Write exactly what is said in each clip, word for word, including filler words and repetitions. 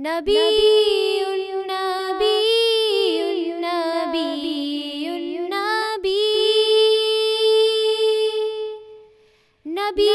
نبی نبی نبی نبی نبی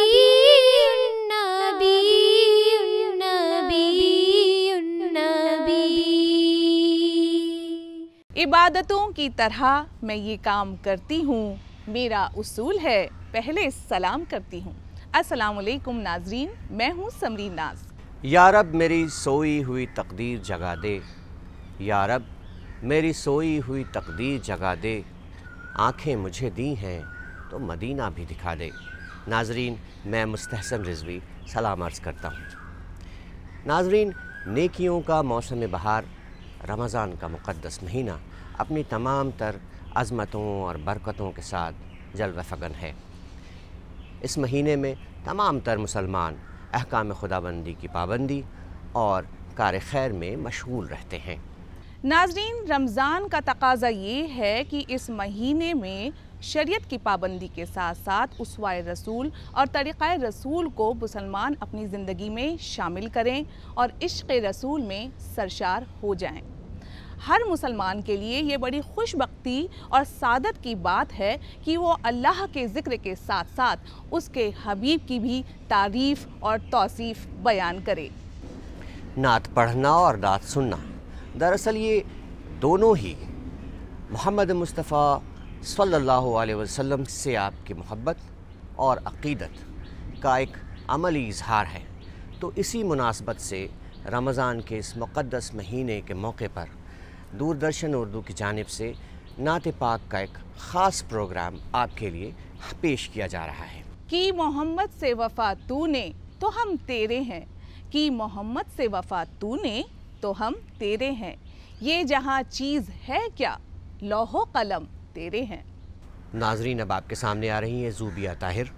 عبادتوں کی طرح میں یہ کام کرتی ہوں، میرا اصول ہے پہلے سلام کرتی ہوں۔ السلام علیکم ناظرین، میں ہوں سمرین ناز۔ یا رب میری سوئی ہوئی تقدیر جگا دے، یا رب میری سوئی ہوئی تقدیر جگا دے، آنکھیں مجھے دی ہیں تو مدینہ بھی دکھا دے۔ ناظرین، میں مستحسن رضوی سلام عرض کرتا ہوں۔ ناظرین، نیکیوں کا موسم بہار رمضان کا مقدس مہینہ اپنی تمام تر عظمتوں اور برکتوں کے ساتھ جلوہ فگن ہے۔ اس مہینے میں تمام تر مسلمان احکام خداوندی کی پابندی اور کار خیر میں مشغول رہتے ہیں۔ ناظرین، رمضان کا تقاضا یہ ہے کہ اس مہینے میں شریعت کی پابندی کے ساتھ ساتھ اسوہ رسول اور طریقہ رسول کو مسلمان اپنی زندگی میں شامل کریں اور عشق رسول میں سرشار ہو جائیں۔ ہر مسلمان کے لیے یہ بڑی خوش بختی اور سعادت کی بات ہے کہ وہ اللہ کے ذکر کے ساتھ ساتھ اس کے حبیب کی بھی تعریف اور توصیف بیان کرے۔ نعت پڑھنا اور نعت سننا، دراصل یہ دونوں ہی محمد مصطفیٰ صلی اللہ علیہ وسلم سے آپ کی محبت اور عقیدت کا ایک عملی اظہار ہے۔ تو اسی مناسبت سے رمضان کے اس مقدس مہینے کے موقع پر دوردرشن اردو کی جانب سے نعت-E-پاک کا ایک خاص پروگرام آپ کے لیے پیش کیا جا رہا ہے۔ کہ محمد سے وفا تو نے تو ہم تیرے ہیں، کہ محمد سے وفا تو نے تو ہم تیرے ہیں، یہ جہاں چیز ہے کیا لوح و قلم تیرے ہیں۔ ناظرین، اب آپ کے سامنے آ رہی ہیں زوبیہ طاہر۔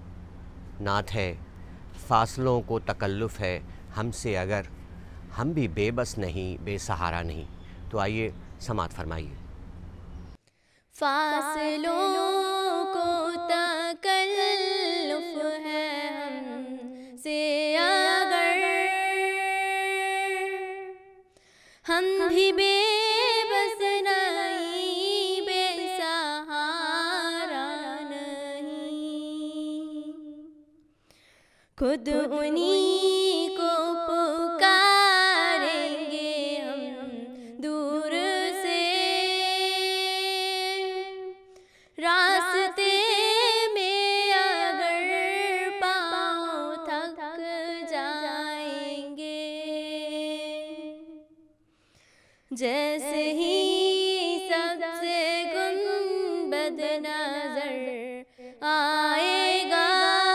نعت ہے: فاصلوں کو تکلف ہے ہم سے اگر، ہم بھی بے بس نہیں بے سہارا نہیں۔ تو آئیے سماعت فرمائیے۔ فاصلوں کو تکلف ہے ہم سے اگر، ہم بھی بے بس نہیں بے سہارا نہیں، خود انہی کو پکاریں گے ہم دور سے، راستے میں اگر پاؤں تھک جائیں گے، جیسے ہی سب سے گنبد نظر آئے گا،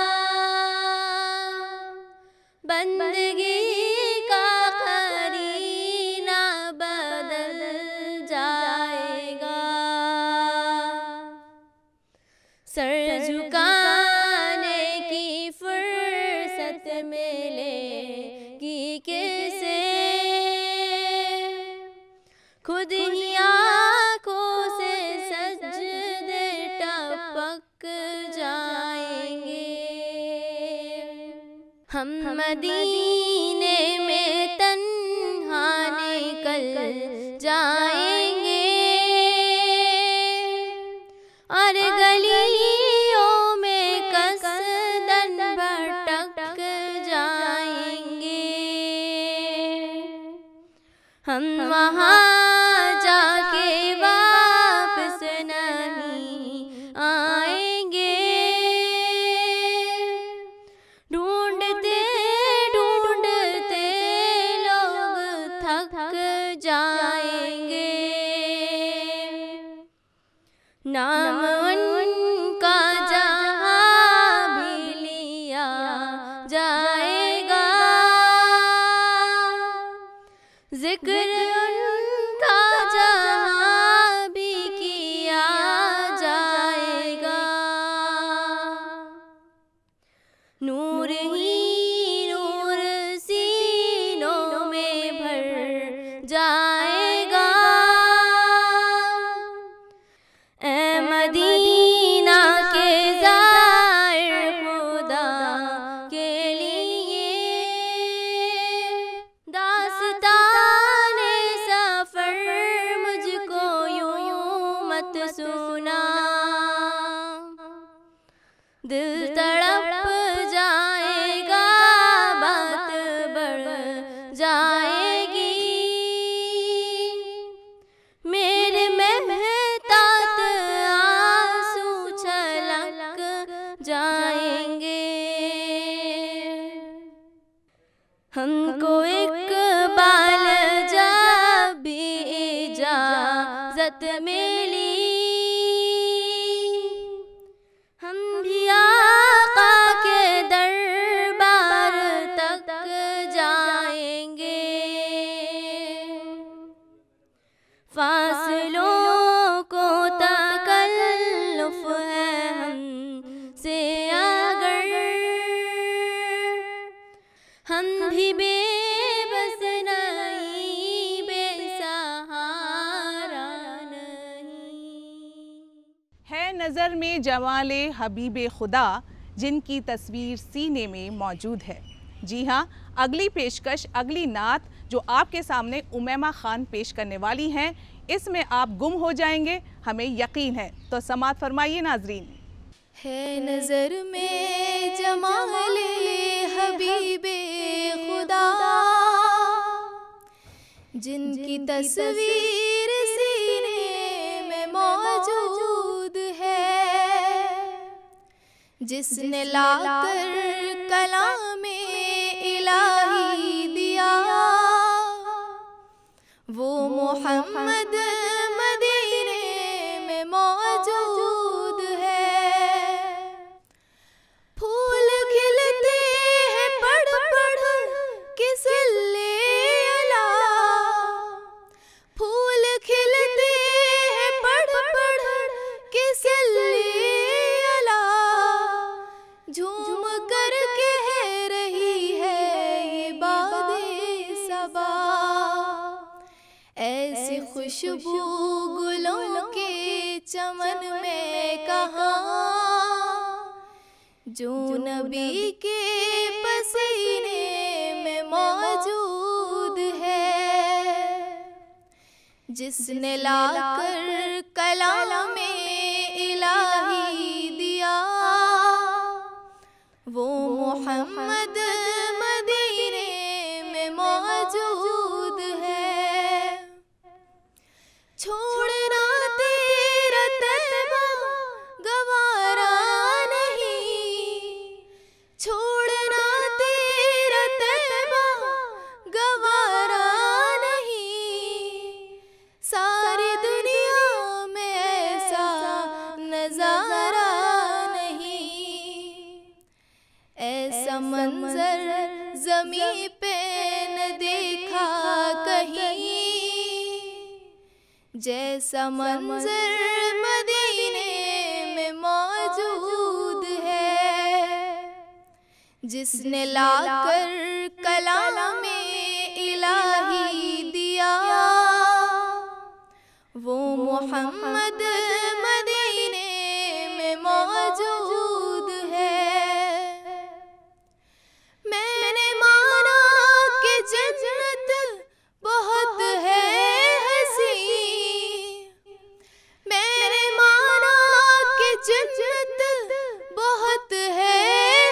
بندگی کا قرینہ بدل جائے گا، سر جھکانے کی فرصت ملے گی کسے، خود ہی آنکھوں سے سجدے ٹپک جائیں گے۔ ہم مدینے میں تنہا نکل جائیں گے اور گلیوں میں قصدن بھٹک جائیں گے، ہم وہاں جا کے واپس نہیں آئیں گے، ڈھونڈتے ڈھونڈتے لوگ تھک جائیں دل تڑپ جائے گا، بات بڑھ جائے گی، میرے محتاط آنسو چھلک جائیں گے، ہم کو اقبال جب بھی اجازت ملی، ہم بھی آقا کے دربار تک جائیں گے، فاصلوں کو تکلف ہے ہم سے اگر، ہم بھی بے بس نہیں، بے سہارا نہیں۔ ہے نظر میں جمال حبیب خدا جن کی تصویر سینے میں موجود ہے۔ جی ہاں، اگلی پیشکش، اگلی نعت جو آپ کے سامنے امیمہ خان پیش کرنے والی ہیں، اس میں آپ گم ہو جائیں گے، ہمیں یقین ہے، تو سماعت فرمائیے ناظرین۔ ہے نظر میں جمال حبیب خدا جن کی تصویر سینے میں موجود ہے، جس نے لا کر کلام الہی دیا، وہ محمد مدینے میں موجود ہے، پھول کھلتے ہیں پڑھ پڑھ کے صلی اللہ، پھول کھلتے ہیں پڑھ پڑھ کے صلی اللہ، جھوم کر کہہ رہی ہے یہ باد صبا، ایسی خوشبو گلوں کے چمن میں کہاں، جو نبی کے پسینے میں موجود ہے، جس نے لا کر کلام الہی دیا، وہ محمد مدینے میں موجود ہے، چھوڑنا تیرا طیبہ گوارا نہیں، چھوڑنا تیرا طیبہ گوارا نہیں، ساری دنیا میں ایسا نظارہ نہیں، ایسا منظر زمین پہ نہ دیکھا کہیں، جیسا منظر مدینے میں موجود ہے، جس نے لا کر کلام الہی دیا، وہ محمد مدینے میں موجود ہے، میں نے مانا کہ جنت بہت ہے جنت بہت ہے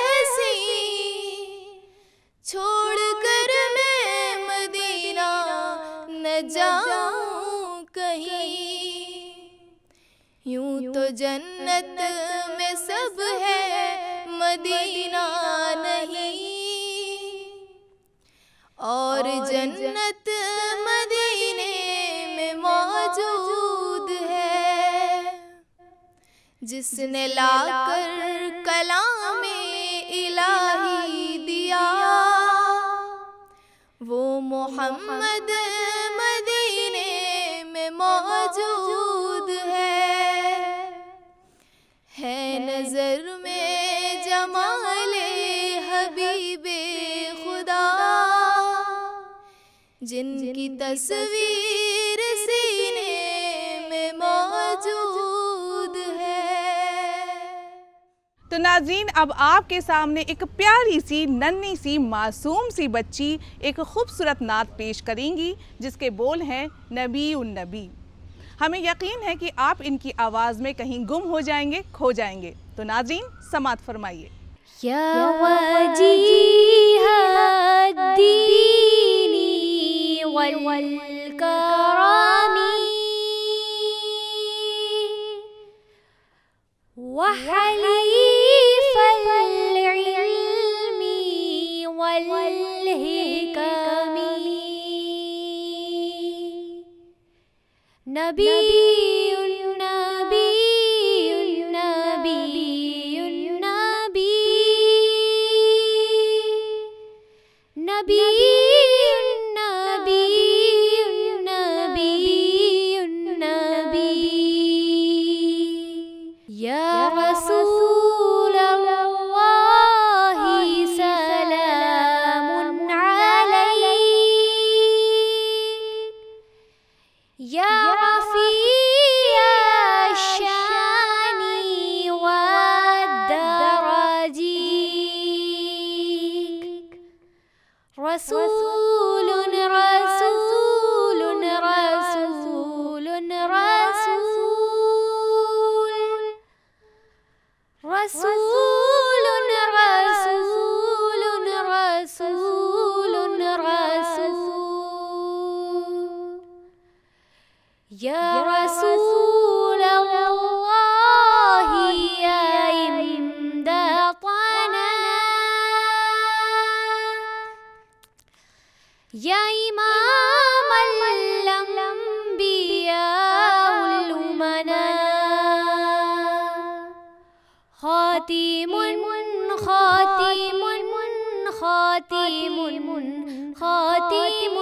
حسین، چھوڑ کر میں مدینہ نہ جاؤں کہیں، یوں تو جنت میں سب ہے مدینہ نہیں، اور جنت مدینے میں موجود ہے، جس نے لا کر کلام الہی دیا، وہ محمد مدینے میں موجود ہے، ہے نظر میں جمال حبیب خدا جن کی تصویر سینے میں موجود ہے۔ تو ناظرین، اب آپ کے سامنے ایک پیاری سی ننھی سی معصوم سی بچی ایک خوبصورت نعت پیش کریں گی جس کے بول ہیں نبی النبی۔ ہمیں یقین ہے کہ آپ ان کی آواز میں کہیں گم ہو جائیں گے، کھو جائیں گے۔ تو ناظرین سماعت فرمائیے۔ یا وجیہ الدین والکرم وحلیف العلم والحکم نبی رسول رسول رسول رسول رسول رسول رسول رسول یا رسول اللہ یا امدادنا یا امام الانبیاء الامنا خاتم خاتم خاتم خاتم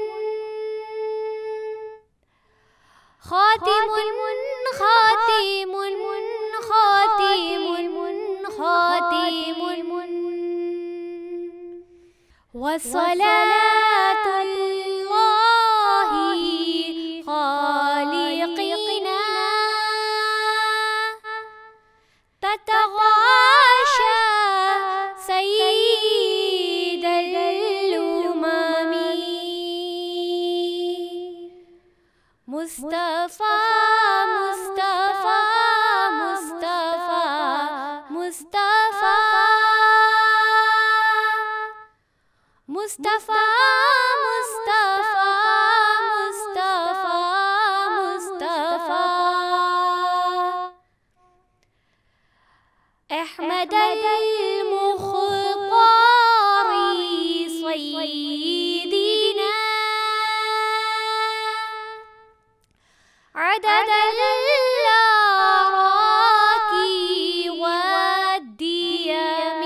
خاتم خاتم خاتم خاتم وصلاة الله خالقنا تتغاشى سيد الأمم مصطفى مصطفى مصطفى مصطفى مصطفى مصطفى مصطفى مصطفى احمد المختار سيدنا عدد الأراك والديم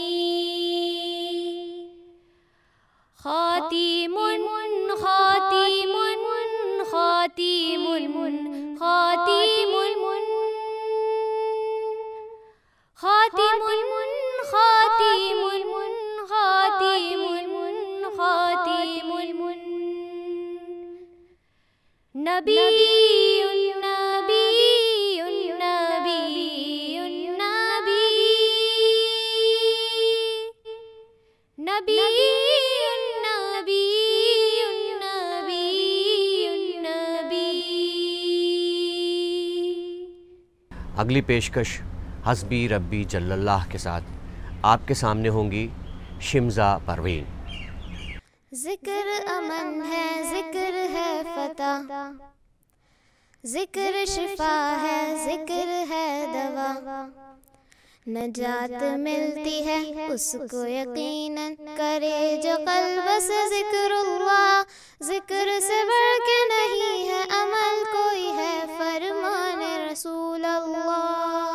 خاتم خاتم خاتم خاتم خاتم خاتم خاتم خاتم نبی نبی نبی نبی نبی اگلی پیشکش حسبی ربی جل اللہ کے ساتھ آپ کے سامنے ہوں گی شمزہ پروین۔ ذکر امن ہے، ذکر ہے فتح، ذکر شفا ہے، ذکر ہے دوا، نجات ملتی ہے اس کو یقیناً کرے جو قلب سے ذکر اللہ، ذکر سے بڑھ کے نہیں ہے عمل کوئی ہے فرمان رسول اللہ،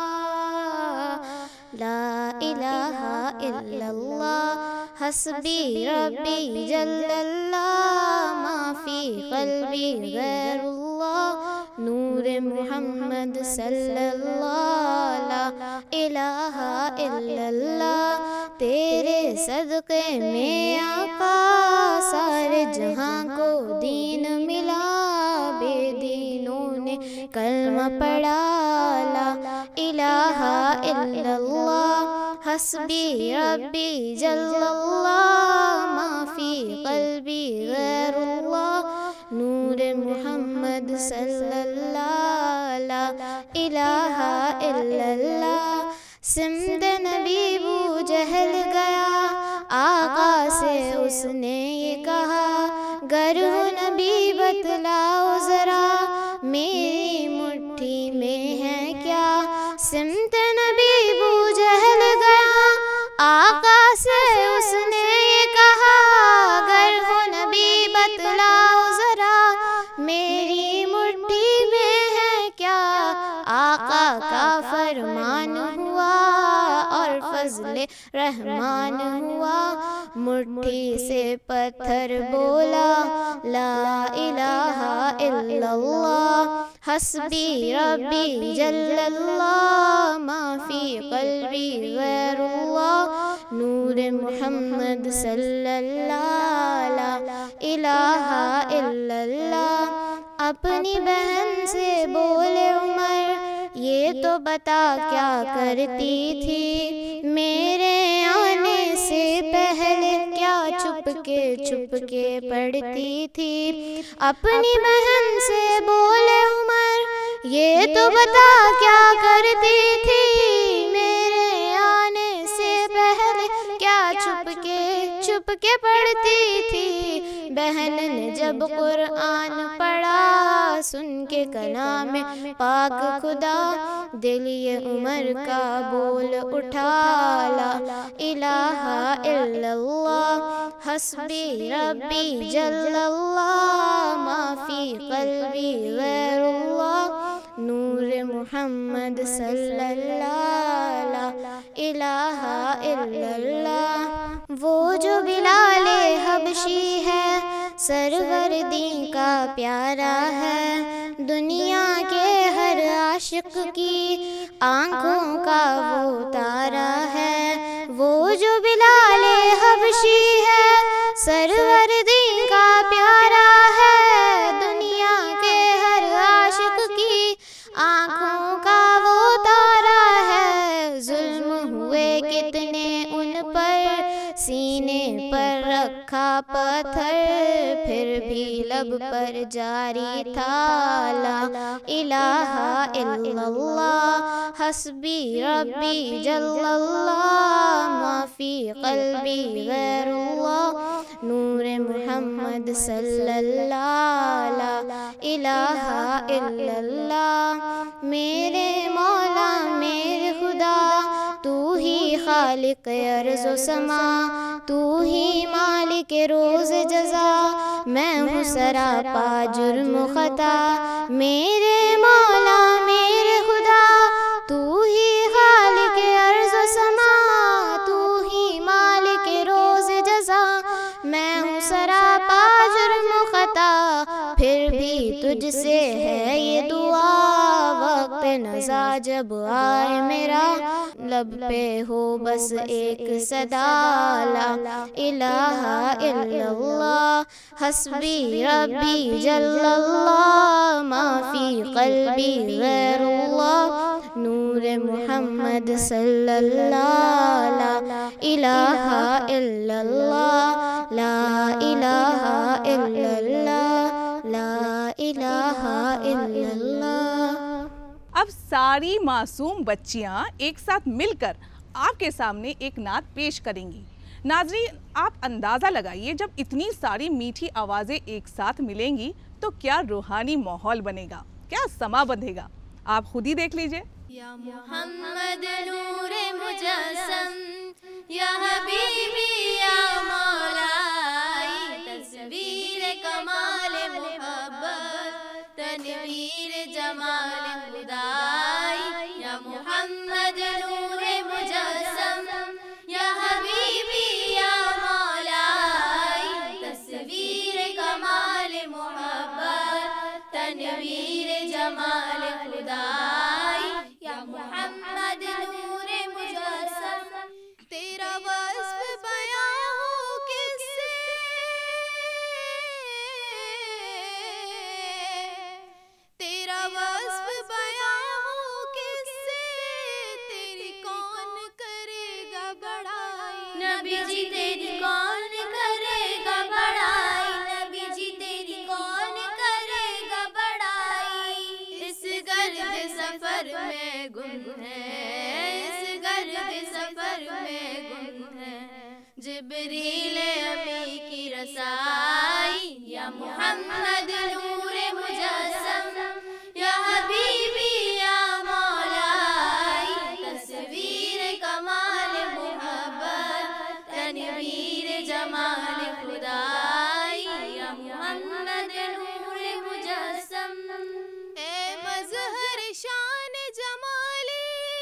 لا الہ الا اللہ حسبی ربی جل اللہ ما فی قلبی غیر اللہ نور محمد صلی اللہ، لا الہ الا اللہ تیرے صدقے میں آقا سارے جہاں کو دین ملا، بے دینوں نے کلمہ پڑھا، لا الہ الا اللہ حسبی ربی جل اللہ ما فی قلبی غیر اللہ نور نور محمد صلی اللہ لا الہ الا اللہ. سمت نبی بو جہل گیا آقا سے اس نے یہ کہا گر ہو نبی بتلاؤ ذرا میری مٹھی میں ہے کیا. سمت نبی بو جہل گیا آقا سے اس نے یہ کہا گر ہو نبی بتلاؤ ذرا میری مٹھی میں ہے کیا. آقا کا فرمان ہوا اور فضل رحمان ہوا مٹھی سے پتھر بولا لا الہ الا اللہ. حسبی ربی جل اللہ ما فی قلبی غیر اللہ. نور محمد صلی اللہ لا الہ الا اللہ. اپنی بہن سے بولے عمر یہ تو بتا کیا کرتی تھی میرے آنے سے پہلے کیا چھپ کے چھپ کے پڑھتی تھی. اپنی بہن سے بولے عمر یہ تو بتا کیا کرتی تھی میرے آنے سے پہلے کیا چھپ کے چھپ کے پڑھتی تھی. بہن نے جب قرآن پڑھا سن کے کلام پاک خدا دل یہ عمر کا بول اٹھا لا الہ الا اللہ. حسبی ربی جل اللہ ما فی قلبی غیر اللہ. نور محمد صلی اللہ لا الہ الا اللہ. وہ جو بلال حبشی ہے سرور دین کا پیارا ہے دنیا کے ہر عاشق کی آنکھوں کا وہ تارا ہے. وہ جو بلال حبشی ہے سرور دین کا پیارا ہے دنیا کے ہر عاشق کی آنکھوں کا وہ تارا ہے. ظلم ہوئے کتنے ان پر سینے پر رکھا پتھر پھر بھی لب پر جاری تھا لا الہ الا اللہ. حسبی ربی جل اللہ ما فی قلبی غیر اللہ. نور محمد صلی اللہ لا الہ الا اللہ. میرے مولا میرے خدا تو ہی خالق ارض و سما تو ہی مالک روز جزا میں ہوں سراپا جرم و خطا. میرے مولا میرے خدا تو ہی خالق ارض و سما تو ہی مالک روز جزا میں ہوں سراپا جرم و خطا. پھر بھی تجھ سے ہے یہ دعا وقت نزا جب آئے میرا لب پہ ہو بس ایک صدا لا الہ الا اللہ. حسبی ربی جل اللہ ما فی قلبی غیر اللہ. نور محمد صلی اللہ لا الہ الا اللہ لا الہ الا اللہ لا الہ الا اللہ. اب ساری معصوم بچیاں ایک ساتھ مل کر آپ کے سامنے ایک نعت پیش کریں گی. ناظرین آپ اندازہ لگائیے جب اتنی ساری میٹھی آوازیں ایک ساتھ ملیں گی تو کیا روحانی ماحول بنے گا, کیا سما بندھے گا, آپ خود ہی دیکھ لیجئے. یا محمد نور مجسم یا حبیبی یا مولا تصویر کمال محبت تنویر جمال خدائی. یا محمد نور مجسم یا حبیبی یا مولا تصویر کمال محبت تنویر جمال خدائی. یا محمد نور مجسم تیرا وصف بیان ہو کس سے تیرا وصف بیان ہو کس سے تیری کون کرے گا بڑائی. نبی جی تیری کون کرے گا بڑائی. نبی جی تیری کون کرے جبریل امی کی رسائی یا محمد نور مجسم یا حبیبی یا مولائی تصویر کمال محبت تنویر جمال خدائی یا محمد نور مجسم اے مظہر شان جمالی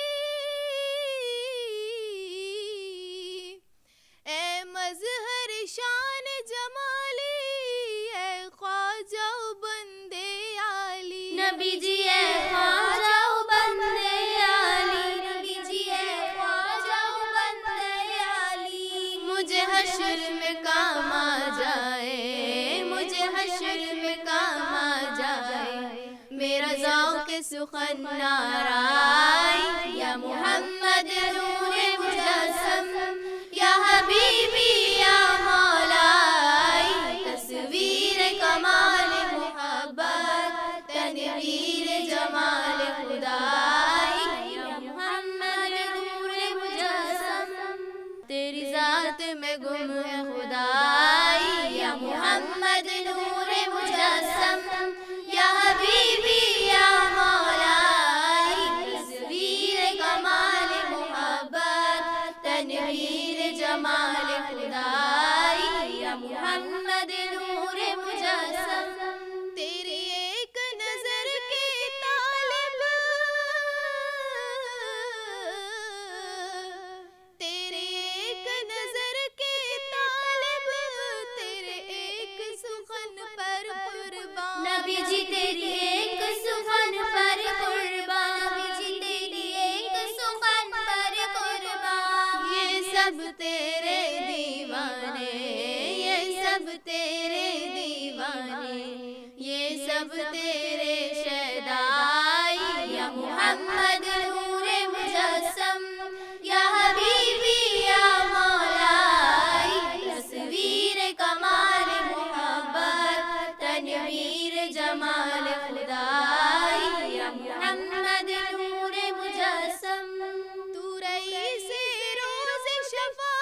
اے مظہر شان جمالی اے خواجہ بندے عالی نبی جی اے خواجہ بندے عالی نبی جی اے خواجہ بندے عالی مجھے حشر میں کام آ جائے مجھے حشر میں کام آ جائے میرا ذوق سخن نارائی یا محمد نور مجسم یا حبیبی یا مولائی تصویر کمال محبت تنویر جمال خدائی یا محمد نور مجسم تیری ذات میں گم ہے خدائی یا محمد نور مجسم یا حبیبی یا مولائی تصویر کمال محبت تنویر جمال خدائی یا محمد نور مجسم تیری ایک نظر کی طالب تیری ایک نظر کی طالب تیرے ایک سخن پر قربان نبی جی تیری ایک سخن پر قربان نبی جی تیری ایک سخن پر قربان یہ سب تیرے دیوانے یہ سب تیرے دیوانے یہ سب تیرے شیدائی یا محمد نور مجسم یا حبیبی یا مولائی تصویر کمال محبت تنویر جمال خدائی یا محمد نور مجسم تو رئیس روز شفاعت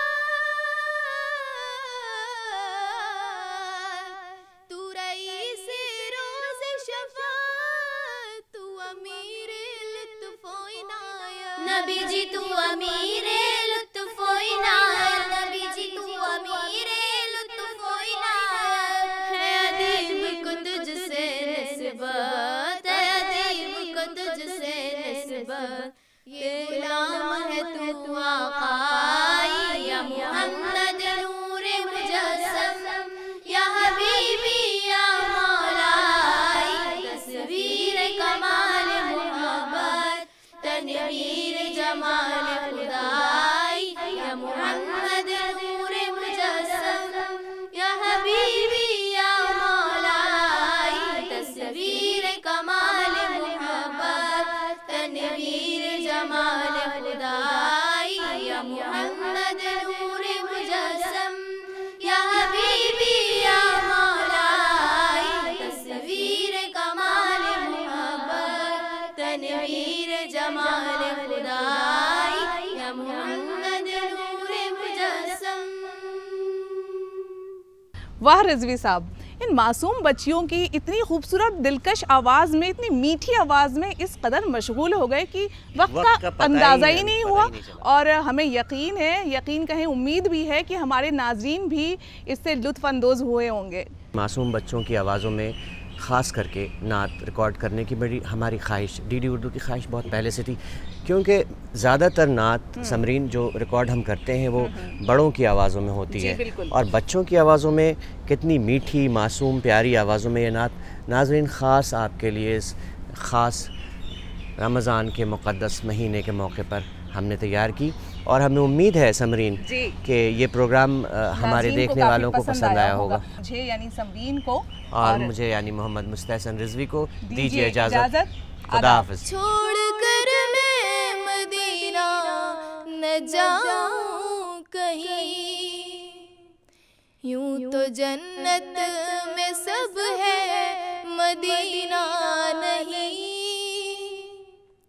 تو رئیس روز شفاعت تو امیر لطف و عنایت نبی جی تو امیر لطف و عنایت نبی جی تو امیر لطف و عنایت ہے ادیب کو تجھ سے نسبت ہے ادیب کو تجھ سے نسبت یہ غلام ہے تو آقائی یا محمد نور مجسم یا حبیبی یا مولائی تصویر کمال محبت تنویر جمال خدائی یا محمد نور مجسم یا حبیبی یا مولائی تصویر کمال محبت تنویر جمال خدائی یا محمد نور مجسم یا حبیبی یا مولائی تصویر کمال محبت تنویر جمال خدائی یا محمد نور مجسم واہ رضوی صاحب، ان معصوم بچیوں کی اتنی خوبصورت دلکش آواز میں، اتنی میٹھی آواز میں اس قدر مشغول ہو گئے کہ وقت کا اندازہ ہی نہیں ہوا، اور ہمیں یقین ہے، یقین کہیں امید بھی ہے کہ ہمارے ناظرین بھی اس سے لطف اندوز ہوئے ہوں گے۔ معصوم بچوں کی آوازوں میں خاص کر کے نعت ریکارڈ کرنے کی بڑی ہماری خواہش، ڈی ڈی اردو کی خواہش بہت پہلے سے تھی، کیونکہ زیادہ تر نعت سمرین جو ریکارڈ ہم کرتے ہیں وہ بڑوں کی آوازوں میں ہوتی ہے، اور بچوں کی آوازوں میں کتنی میٹھی معصوم پیاری آوازوں میں یہ نعت ناظرین خاص آپ کے لیے اس خاص رمضان کے مقدس مہینے کے موقع پر ہم نے تیار کی، اور ہمیں امید ہے سمرین کہ یہ پروگرام ہمارے دیکھنے والوں کو پسند آیا ہوگا۔ مجھے یعنی سمرین کو اور مجھے یعنی محمد مستحسن رضوی کو دیجیے اجازت، خدا حافظ۔ چھوڑ کر میں مدینہ نہ جاؤں کہیں، یوں تو جنت میں سب ہے مدینہ نہیں،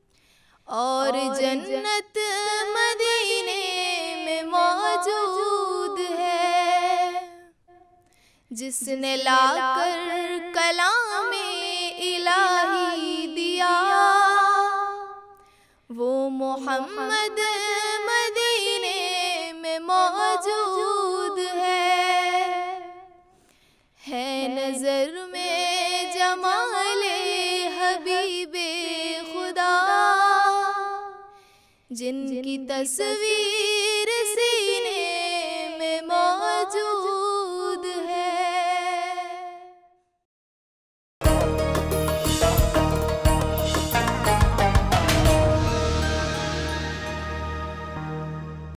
اور جنت مدینے میں موجود جس نے لا کر کلام الہی دیا، وہ محمد مدینے میں موجود ہے۔ ہے نظر میں جمال حبیب خدا، جن کی تصویر